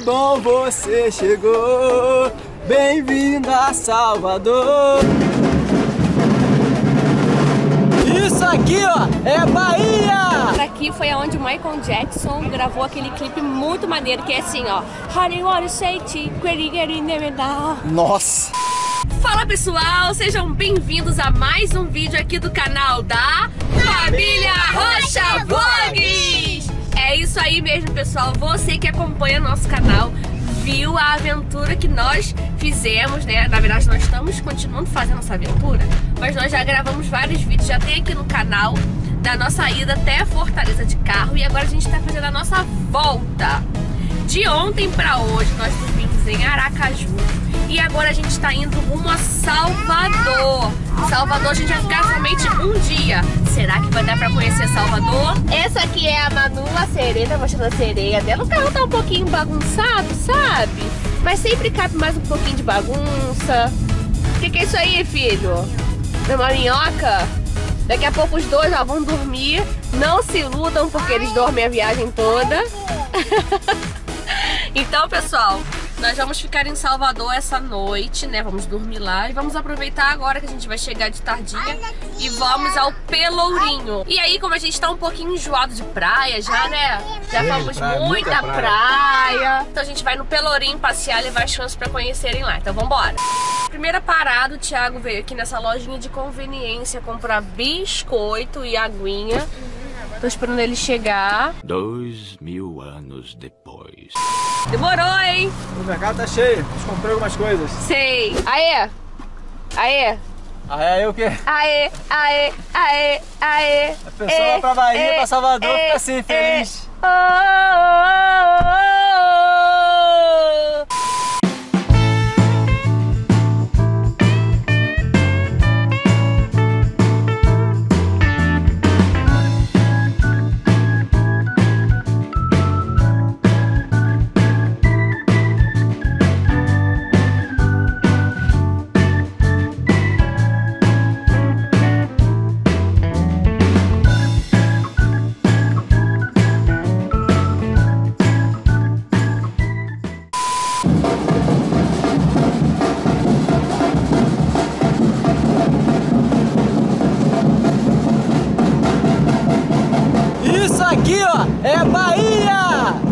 bom você chegou, bem-vindo a Salvador. Isso aqui, ó, é Bahia! Aqui foi onde o Michael Jackson gravou aquele clipe muito maneiro, que é assim, ó. Honey, what you say to Nossa! Fala pessoal, sejam bem-vindos a mais um vídeo aqui do canal da Família Rocha Vlogs! É isso aí mesmo, pessoal. Você que acompanha nosso canal viu a aventura que nós fizemos, né? Na verdade, nós estamos continuando fazendo essa aventura, mas nós já gravamos vários vídeos, já tem aqui no canal da nossa ida até Fortaleza de carro, e agora a gente está fazendo a nossa volta. De ontem para hoje, nós dormimos em Aracaju e agora a gente está indo rumo a Salvador. Salvador a gente vai ficar somente um dia. Será que vai dar pra conhecer Salvador? Essa aqui é a Manu, a sereia, tá mostrando a sereia dela. O carro tá um pouquinho bagunçado, sabe? Mas sempre cabe mais um pouquinho de bagunça. O que é isso aí, filho? É uma minhoca? Daqui a pouco os dois ó, vão dormir. Não se iludam porque eles dormem a viagem toda. Então, pessoal, nós vamos ficar em Salvador essa noite, né? Vamos dormir lá e vamos aproveitar agora que a gente vai chegar de tardinha e vamos ao Pelourinho. E aí, como a gente tá um pouquinho enjoado de praia já, né? Já fomos muita praia. Então a gente vai no Pelourinho passear e levar as chances pra conhecerem lá. Então vambora. Primeira parada, o Thiago veio aqui nessa lojinha de conveniência comprar biscoito e aguinha. Tô esperando ele chegar. 2000 anos depois. Demorou, hein? O mercado tá cheio, comprei algumas coisas. Sei. Aê! Aê! Aí o quê? Aê! Aê! Aê! Aê! A pessoa vai pra Bahia, pra Salvador, fica assim, feliz. Oh, oh, oh, oh. Isso aqui, ó, é Bahia!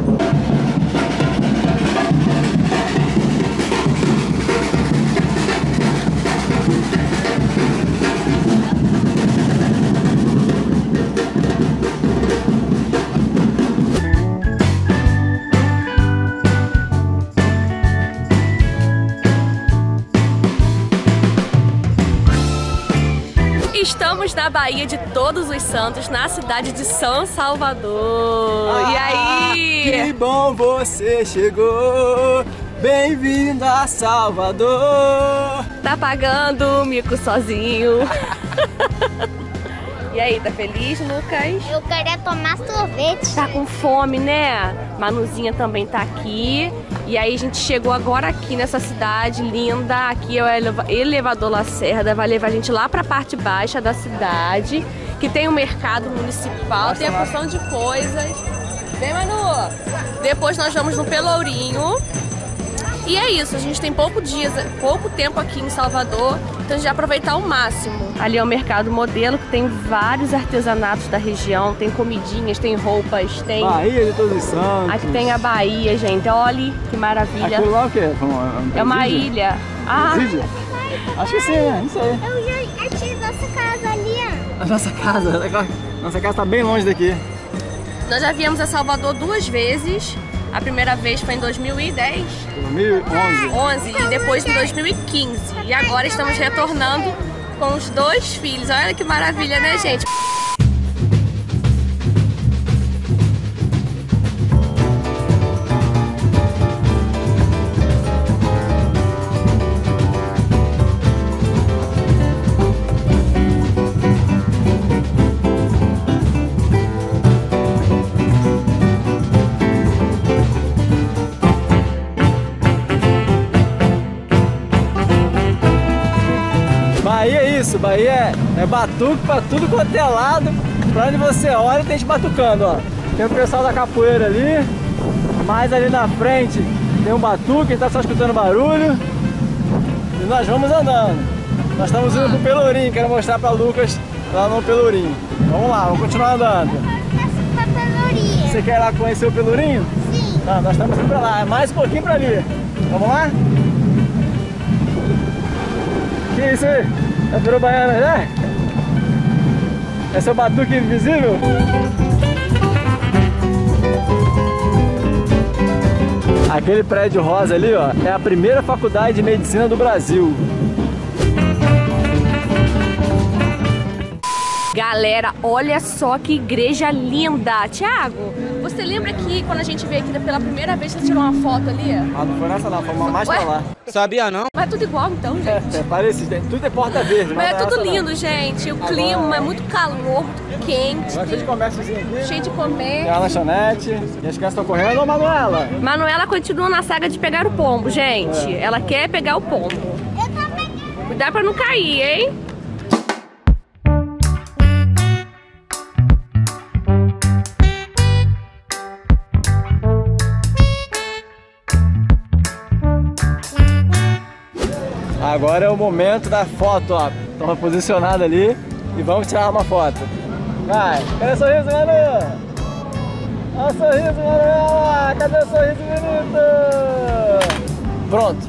Estamos na Bahia de Todos os Santos, na cidade de São Salvador. E aí? Que bom você chegou, bem-vindo a Salvador. Tá pagando o mico sozinho. E aí, tá feliz, Lucas? Eu queria tomar sorvete. Tá com fome, né? Manuzinha também tá aqui. E aí a gente chegou agora aqui nessa cidade linda. Aqui é o elevador Lacerda. Vai levar a gente lá pra parte baixa da cidade, que tem o mercado municipal, tem a porção de coisas. Vem, Manu! Depois nós vamos no Pelourinho. E é isso, a gente tem pouco tempo aqui em Salvador, então a gente vai aproveitar ao máximo. Ali é o mercado modelo, que tem vários artesanatos da região, tem comidinhas, tem roupas, tem... Bahia de Todos os Santos. Aqui tem a Bahia, gente, olha que maravilha. Aquilo lá é o quê? É uma ilha. Ah, acho que sim, né? Isso aí. Eu já achei nossa casa ali, ó. A nossa casa tá bem longe daqui. nós já viemos a Salvador 2 vezes. A primeira vez foi em 2010. 2011. E depois em 2015. E agora estamos retornando com os 2 filhos. Olha que maravilha, né, gente? Bahia é isso, Bahia é batuque pra tudo quanto é lado. Pra onde você olha tem gente batucando, ó. Tem o pessoal da capoeira ali, Mas ali na frente tem um batuque, tá só escutando barulho. E nós vamos andando. Nós estamos indo pro Pelourinho, quero mostrar pra Lucas lá no Pelourinho. Vamos lá, vamos continuar andando. Você quer ir lá conhecer o Pelourinho? Sim. Tá, nós estamos indo pra lá, é mais um pouquinho pra ali. Vamos lá? Que isso aí? Já virou baiana, né? Esse é o batuque invisível? Aquele prédio rosa ali, ó, é a primeira faculdade de medicina do Brasil. Galera, olha só que igreja linda. Thiago, você lembra que quando a gente veio aqui pela primeira vez, você tirou uma foto ali? Ah, não foi nessa não, foi uma mais pra lá. Sabia não? Mas é tudo igual então, gente. É parecido, tudo é porta verde. Mas é não tudo essa, lindo, não. gente. O clima é muito calor, muito quente. Agora cheio de comérciozinho aqui. Cheio de comer. Tem a lanchonete. E as crianças estão correndo, ô Manuela? Manuela continua na saga de pegar o pombo, gente. É. Ela quer pegar o pombo. Cuidado pra não cair, hein? Agora é o momento da foto, ó. Estamos posicionados ali e vamos tirar uma foto. Vai, cadê o sorriso, Manu? Olha o sorriso, Manuela! Cadê o sorriso bonito? Pronto.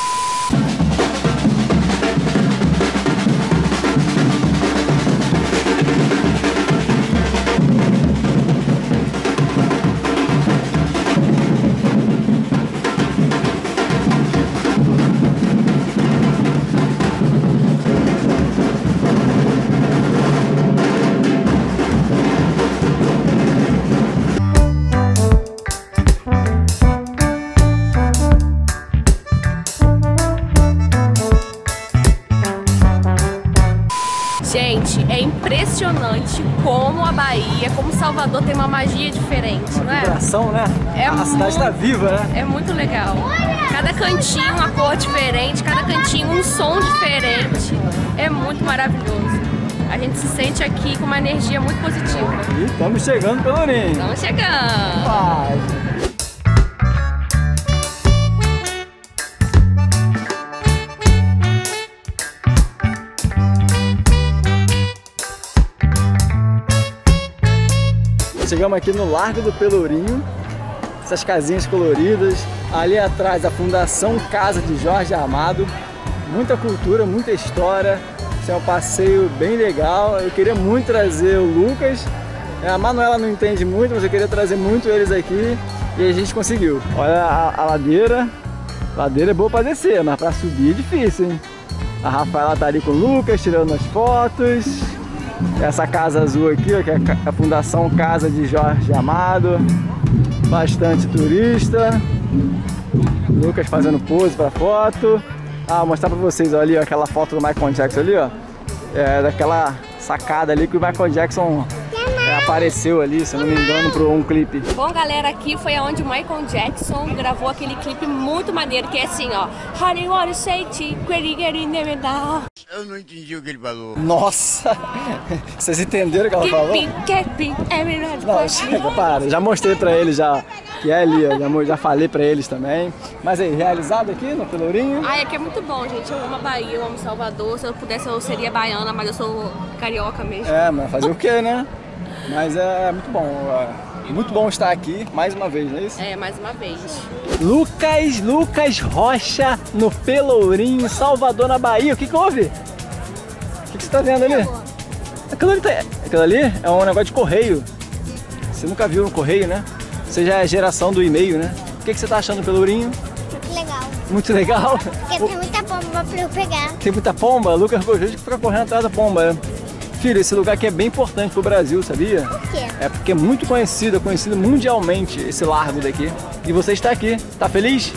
Gente, é impressionante como a Bahia, como Salvador tem uma magia diferente, não é? Coração, né? É a cidade está viva, né? É muito legal. Cada cantinho uma cor diferente, cada cantinho um som diferente. É muito maravilhoso. A gente se sente aqui com uma energia muito positiva. E estamos chegando pelo Pelourinho. Estamos chegando. Vai. Chegamos aqui no Largo do Pelourinho, essas casinhas coloridas, ali atrás a Fundação Casa de Jorge Amado, muita cultura, muita história, isso é um passeio bem legal. Eu queria muito trazer o Lucas, a Manuela não entende muito, mas eu queria trazer muito eles aqui e a gente conseguiu. Olha a ladeira é boa para descer, mas para subir é difícil, hein? A Rafaela tá ali com o Lucas, tirando as fotos. Essa casa azul aqui, ó, que é a Fundação Casa de Jorge Amado. Bastante turista. Lucas fazendo pose para foto. Ah, vou mostrar para vocês ó, ali ó, aquela foto do Michael Jackson ali, ó. É daquela sacada ali que o Michael Jackson apareceu ali, se eu não me engano, para um clipe. Bom, galera, aqui foi onde o Michael Jackson gravou aquele clipe muito maneiro, que é assim, ó. Honey, what you say to Eu não entendi o que ele falou. Nossa! Vocês entenderam o que ela falou? Não, chega, para. Já mostrei pra eles já que é ali, ó. Já falei pra eles também. Mas aí, realizado aqui no Pelourinho? Ai, aqui é muito bom, gente. Eu amo a Bahia, eu amo Salvador. Se eu pudesse, eu seria baiana, mas eu sou carioca mesmo. É, mas fazer o quê, né? Mas é muito bom. Muito bom estar aqui mais uma vez, não é isso? É, mais uma vez. Lucas Rocha no Pelourinho, Salvador, na Bahia. O que houve? O que você tá vendo ali? Aquilo ali é um negócio de correio. Você nunca viu no correio, né? Você já é geração do e-mail, né? O que você tá achando do Pelourinho? Muito legal. Muito legal? Porque tem muita pomba pra eu pegar. Tem muita pomba? Lucas Rocha fica correndo atrás da pomba. Filho, esse lugar aqui é bem importante pro Brasil, sabia? Por quê? É porque é muito conhecido, é conhecido mundialmente esse largo daqui. E você está aqui, tá feliz?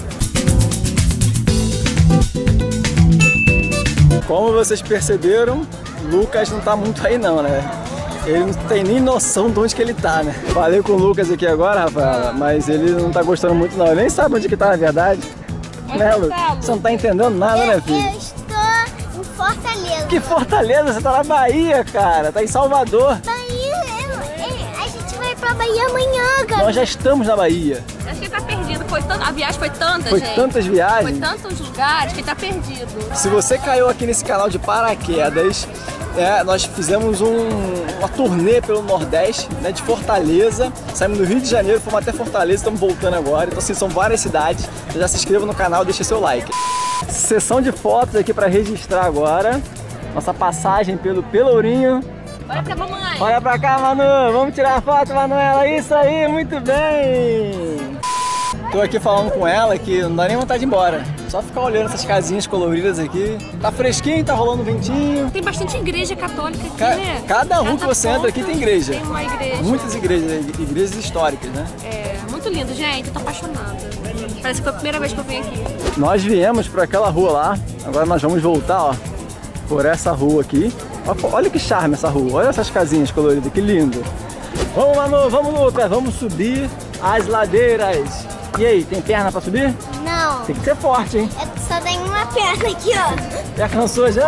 Como vocês perceberam, Lucas não tá muito aí não, né? Ele não tem nem noção de onde que ele tá, né? Falei com o Lucas aqui agora, Rafael, mas ele não tá gostando muito não. Ele nem sabe onde que tá na verdade. Né, Lucas? Você não tá entendendo nada, né, filho? Eu estou em Fortaleza. Que Fortaleza? Você tá na Bahia, cara. Tá em Salvador. Bahia, a gente vai pra Bahia amanhã, cara. Nós já estamos na Bahia. Acho que ele tá perdido a viagem foi tanta, Foi gente. tantas viagens. Foi tantos lugares que tá perdido. Se você caiu aqui nesse canal de paraquedas, nós fizemos uma turnê pelo Nordeste, né, de Fortaleza. Saímos do Rio de Janeiro, fomos até Fortaleza, estamos voltando agora. Então assim, são várias cidades. Já se inscreva no canal, deixa seu like. Sessão de fotos aqui para registrar agora. Nossa passagem pelo Pelourinho. Olha pra mamãe. Olha pra cá, Manu. Vamos tirar foto, Manuela. Isso aí, muito bem. Tô aqui falando com ela que não dá nem vontade de ir embora. Só ficar olhando essas casinhas coloridas aqui. Tá fresquinho, tá rolando ventinho. Tem bastante igreja católica aqui, né? Cada rua que você entra aqui tem igreja. Tem uma igreja. Muitas igrejas históricas, né? É, muito lindo, gente. Eu tô apaixonada. Parece que foi a primeira vez que eu vim aqui. Nós viemos por aquela rua lá. Agora nós vamos voltar, ó, por essa rua aqui. Olha que charme essa rua. Olha essas casinhas coloridas, que lindo. Vamos, Manu, vamos, Lucas. Vamos subir as ladeiras. E aí, tem perna pra subir? Não. Tem que ser forte, hein? Eu só tenho uma perna aqui, ó. Já cansou já?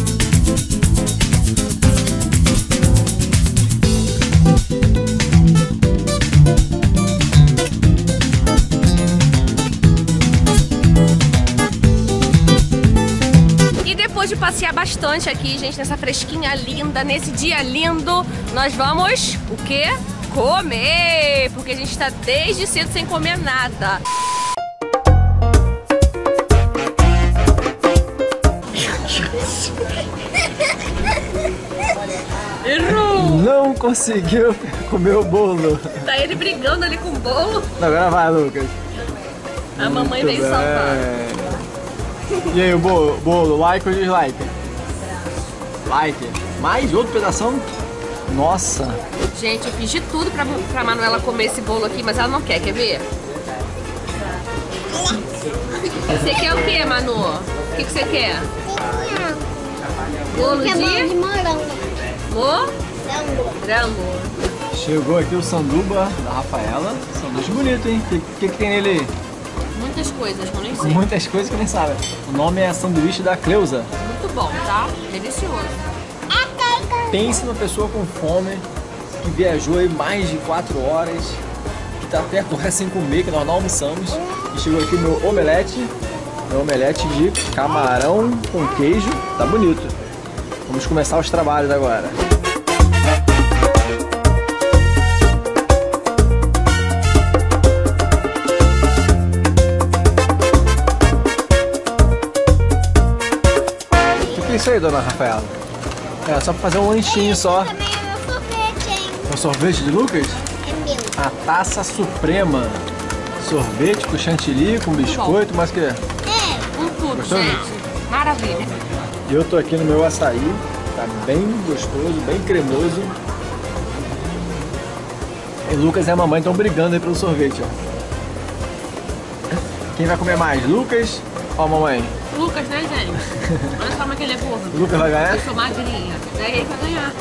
E depois de passear bastante aqui, gente, nessa fresquinha linda, nesse dia lindo, nós vamos, o quê? Comer! Porque a gente tá desde cedo sem comer nada. Errou! Não conseguiu comer o bolo. Tá ele brigando ali com o bolo. Agora vai, Lucas. A mamãe Muito veio salvar. bem. E aí, o bolo, like ou dislike? Like. Mais outro pedação? Nossa. Gente, eu fiz de tudo pra Manuela comer esse bolo aqui, mas ela não quer ver? Você quer o que, Manu? O que você quer? Bolo Que é bolo de de morango. morango. Chegou aqui o sanduba da Rafaela. Sanduíche bonito, hein? O que tem nele aí? Muitas coisas, eu nem sei. Muitas coisas que nem sabe. O nome é sanduíche da Cleusa. Muito bom, tá? Delicioso. Pense numa pessoa com fome, que viajou aí mais de 4 horas, que tá até agora sem comer, que nós não almoçamos. E chegou aqui o meu omelete de camarão com queijo. Tá bonito. Vamos começar os trabalhos agora. O que é isso aí, dona Rafaela? É só pra fazer um lanchinho só. Também é meu sorvete, hein? O sorvete de Lucas? É meu. A taça suprema. Sorvete com chantilly, com biscoito, mas que... Com tudo, Gostou? gente. Maravilha. E eu tô aqui no meu açaí. Tá bem gostoso, bem cremoso. E Lucas e a mamãe estão brigando aí pelo sorvete, ó. Quem vai comer mais? Lucas ou a mamãe? Lucas, né, gente? Olha só como é que ele é gordo. Lucas vai ganhar? Eu sou magrinha. Daí ele vai ganhar.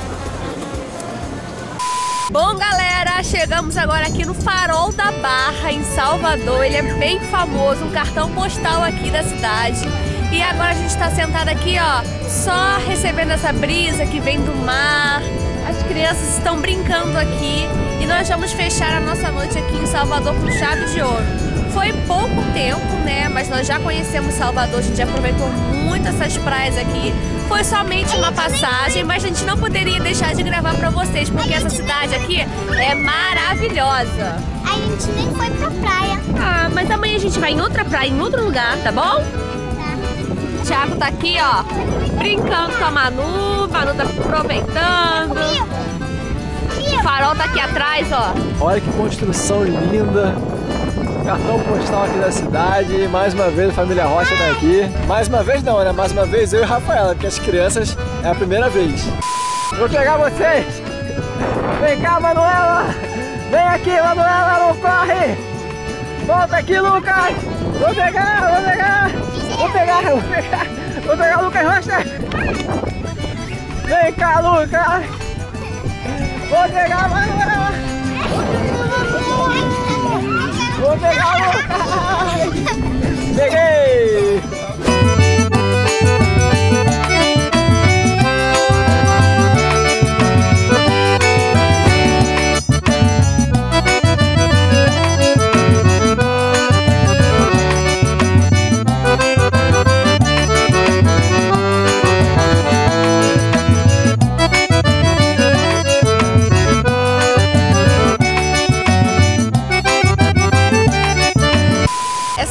Bom, galera, chegamos agora aqui no Farol da Barra, em Salvador. Ele é bem famoso, um cartão postal aqui da cidade. E agora a gente está sentado aqui, ó, só recebendo essa brisa que vem do mar. As crianças estão brincando aqui e nós vamos fechar a nossa noite aqui em Salvador com chave de ouro. Foi pouco tempo, né, mas nós já conhecemos Salvador, a gente aproveitou muito essas praias aqui. Foi somente uma passagem, mas a gente não poderia deixar de gravar pra vocês, porque essa cidade aqui é maravilhosa. A gente nem foi pra praia. Ah, mas amanhã a gente vai em outra praia, em outro lugar, tá bom? O Thiago tá aqui, ó, brincando com a Manu tá aproveitando. O farol tá aqui atrás, ó. Olha que construção linda. Cartão postal aqui da cidade. Mais uma vez a família Rocha tá aqui. Mais uma vez não, né? Mais uma vez eu e a Rafaela, porque as crianças é a primeira vez. Vou pegar vocês. Vem cá, Manuela. Vem aqui, Manuela, não corre. Volta aqui, Lucas. Vou pegar o Lucas Rocha. Vem cá, Lucas. Vou pegar a Manuela. Vou pegar o Lucas. Peguei.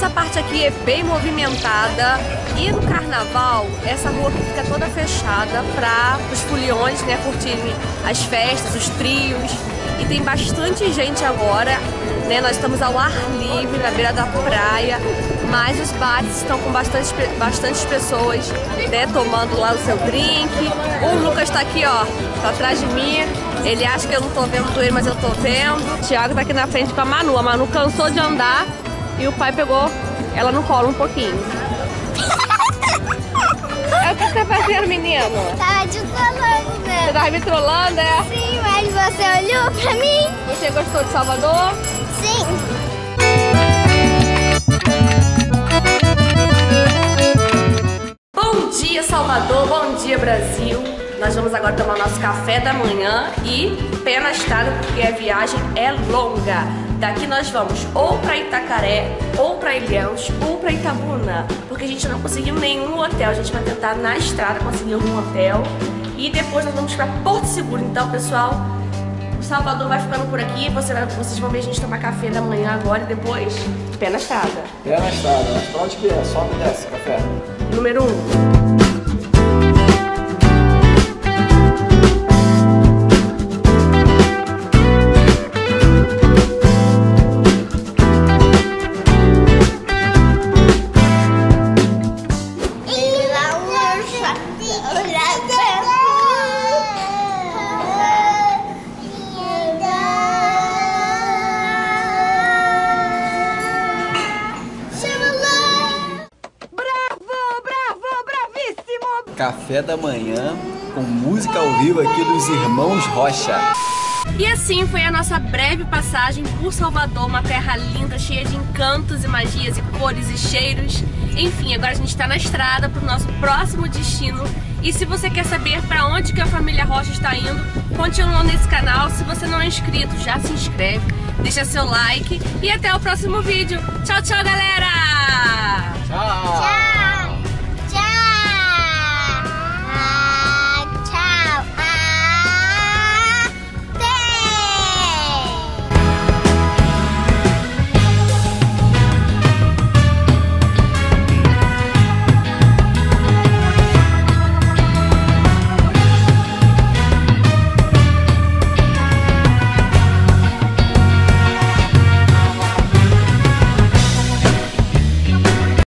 essa parte aqui é bem movimentada e no carnaval essa rua aqui fica toda fechada para os foliões, né, curtirem as festas, os trios. E tem bastante gente agora, né? Nós estamos ao ar livre, na beira da praia, mas os bares estão com bastante pessoas, né, tomando lá o seu drink. O Lucas tá aqui, ó, tá atrás de mim. Ele acha que eu não tô vendo ele, mas eu tô vendo. O Thiago tá aqui na frente com a Manu. A Manu cansou de andar e o pai pegou ela no colo um pouquinho. É o que você tá fazendo, menino? Tava te trolando, né? Você tava me trollando, é? Sim, mas você olhou pra mim? Você gostou de Salvador? Sim. Bom dia, Salvador. Bom dia, Brasil. Nós vamos agora tomar nosso café da manhã e pé na estrada, porque a viagem é longa. Daqui nós vamos ou para Itacaré, ou para Ilhéus, ou para Itabuna, porque a gente não conseguiu nenhum hotel. A gente vai tentar na estrada conseguir um hotel e depois nós vamos para Porto Seguro. Então, pessoal, o Salvador vai ficando por aqui. Vocês vão ver a gente tomar café da manhã agora e depois pé na estrada. Pé na estrada, mas pra onde que é? Sobe e desce, café. Número 1. Café da manhã com música ao vivo aqui dos Irmãos Rocha. E assim foi a nossa breve passagem por Salvador, uma terra linda, cheia de encantos e magias e cores e cheiros. Enfim, agora a gente está na estrada para o nosso próximo destino. E se você quer saber para onde que a família Rocha está indo, continua nesse canal. Se você não é inscrito, já se inscreve, deixa seu like e até o próximo vídeo. Tchau, tchau, galera! Tchau!